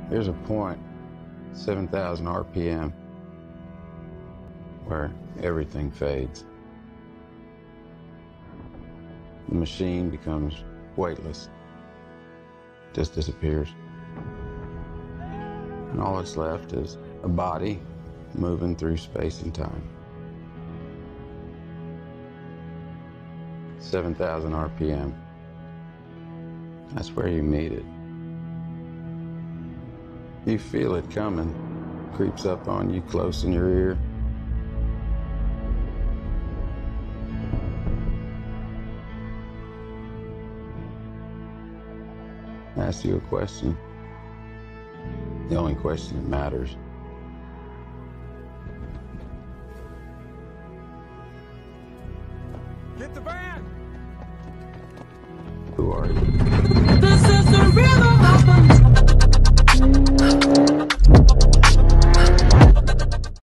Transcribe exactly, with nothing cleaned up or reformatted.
There's a point, seven thousand R P M, where everything fades. The machine becomes weightless, just disappears. And all that's left is a body moving through space and time. seven thousand R P M. That's where you meet it. You feel it coming, creeps up on you close in your ear. Ask you a question. The only question that matters.